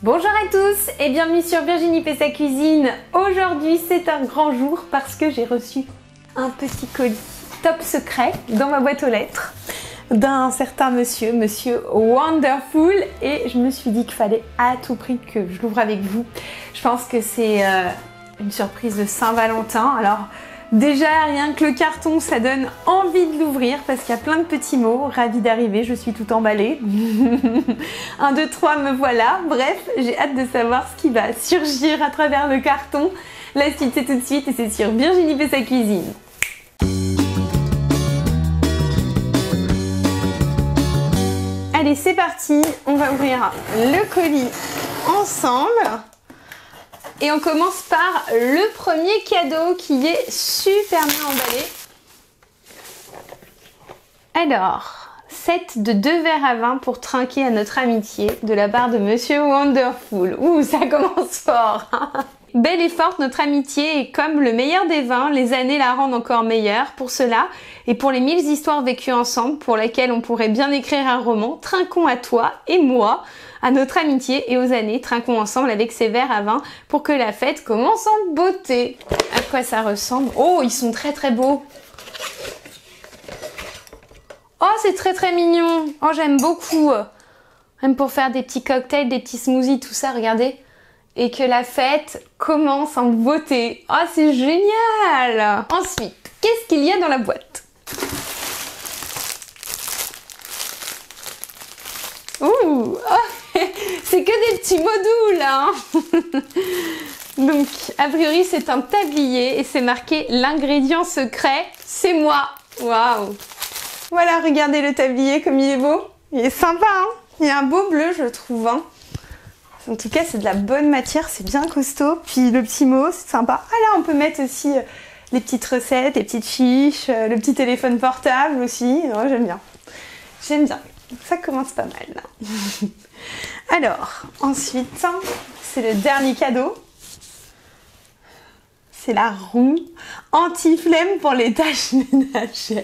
Bonjour à tous et bienvenue sur Virginie fait sa cuisine. Aujourd'hui c'est un grand jour parce que j'ai reçu un petit colis top secret dans ma boîte aux lettres d'un certain monsieur Wonderful, et je me suis dit qu'il fallait à tout prix que je l'ouvre avec vous. Je pense que c'est une surprise de Saint-Valentin. Alors déjà rien que le carton ça donne envie de l'ouvrir parce qu'il y a plein de petits mots. Ravie d'arriver, je suis tout emballée. 1, 2, 3, me voilà. Bref, j'ai hâte de savoir ce qui va surgir à travers le carton. La suite c'est tout de suite et c'est sur Virginie fait sa cuisine. Allez, c'est parti, on va ouvrir le colis ensemble. Et on commence par le premier cadeau qui est super bien emballé. Alors, set de 2 verres à vin pour trinquer à notre amitié de la part de Monsieur Wonderful. Ouh, ça commence fort. Belle et forte, notre amitié est comme le meilleur des vins, les années la rendent encore meilleure. Pour cela, et pour les 1000 histoires vécues ensemble, pour lesquelles on pourrait bien écrire un roman, trinquons à toi et moi, à notre amitié et aux années, trinquons ensemble avec ces verres à vin pour que la fête commence en beauté. À quoi ça ressemble? Oh, ils sont très très beaux. Oh, c'est très très mignon. Oh, j'aime beaucoup. Même pour faire des petits cocktails, des petits smoothies, tout ça, regardez. Et que la fête commence en beauté. Oh, c'est génial! Ensuite, qu'est-ce qu'il y a dans la boîte? Ouh! Oh, c'est que des petits mots doux, là! Donc, a priori, c'est un tablier et c'est marqué l'ingrédient secret, c'est moi! Waouh! Voilà, regardez le tablier comme il est beau. Il est sympa, hein? Il y a un beau bleu, je trouve, hein. En tout cas, c'est de la bonne matière, c'est bien costaud. Puis le petit mot, c'est sympa. Ah là, on peut mettre aussi les petites recettes, les petites fiches, le petit téléphone portable aussi. Oh, j'aime bien. J'aime bien. Ça commence pas mal, là. Alors, ensuite, c'est le dernier cadeau. C'est la roue anti-flemme pour les tâches ménagères.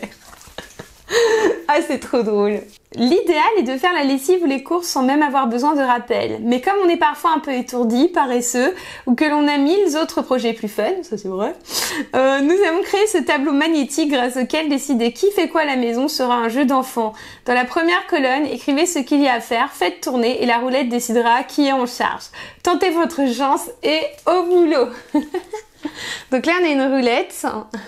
Ah, c'est trop drôle. L'idéal est de faire la lessive ou les courses sans même avoir besoin de rappel. Mais comme on est parfois un peu étourdi, paresseux, ou que l'on a 1000 autres projets plus fun, ça c'est vrai, nous avons créé ce tableau magnétique grâce auquel décider qui fait quoi à la maison sera un jeu d'enfant. Dans la première colonne, écrivez ce qu'il y a à faire, faites tourner et la roulette décidera qui est en charge. Tentez votre chance et au boulot. Donc là on a une roulette.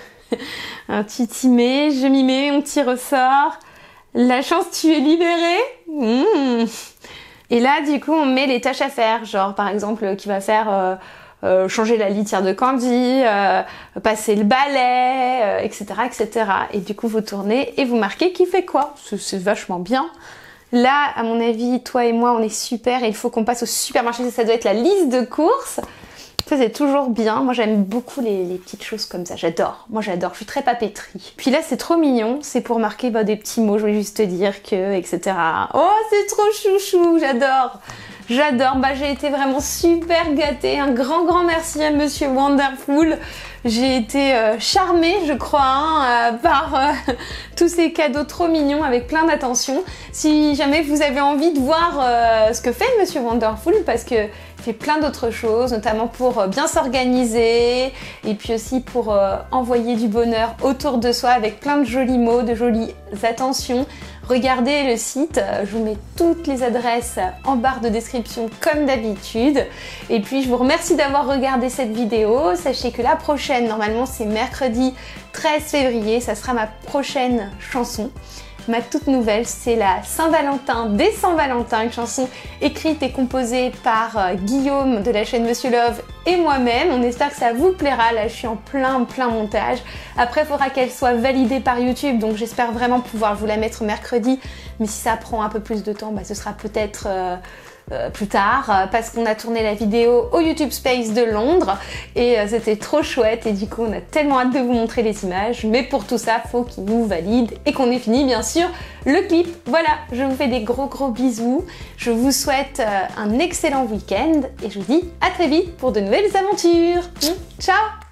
Tu t'y mets, je m'y mets, on tire au sort. La chance, tu es libérée. Et là, du coup, on met les tâches à faire. Genre, par exemple, qui va faire changer la litière de Candy, passer le balai, etc., etc. Et du coup, vous tournez et vous marquez qui fait quoi. C'est vachement bien. Là, à mon avis, toi et moi, on est super. Et il faut qu'on passe au supermarché. Ça doit être la liste de courses. Ça, c'est toujours bien. Moi, j'aime beaucoup les petites choses comme ça. J'adore. Moi, j'adore. Je suis très papeterie. Puis là, c'est trop mignon. C'est pour marquer des petits mots. Je voulais juste te dire que, etc. Oh, c'est trop chouchou. J'adore. J'adore. J'ai été vraiment super gâtée. Un grand merci à Monsieur Wonderful. J'ai été charmée, je crois, par tous ces cadeaux trop mignons avec plein d'attention. Si jamais vous avez envie de voir ce que fait Monsieur Wonderful, parce que il fait plein d'autres choses, notamment pour bien s'organiser et puis aussi pour envoyer du bonheur autour de soi avec plein de jolis mots, de jolies attentions. Regardez le site, je vous mets toutes les adresses en barre de description comme d'habitude. Et puis je vous remercie d'avoir regardé cette vidéo. Sachez que la prochaine, normalement c'est mercredi 13 février, ça sera ma prochaine chanson. Ma toute nouvelle, c'est la Saint-Valentin des Saint-Valentin, une chanson écrite et composée par Guillaume de la chaîne Monsieur Love et moi-même. On espère que ça vous plaira. Là, je suis en plein montage. Après, il faudra qu'elle soit validée par YouTube, donc j'espère vraiment pouvoir vous la mettre mercredi. Mais si ça prend un peu plus de temps, ce sera peut-être plus tard, parce qu'on a tourné la vidéo au YouTube Space de Londres et c'était trop chouette et du coup on a tellement hâte de vous montrer les images, mais pour tout ça faut qu'il nous valide et qu'on ait fini bien sûr le clip. Voilà, je vous fais des gros bisous, je vous souhaite un excellent week-end et je vous dis à très vite pour de nouvelles aventures. Ciao!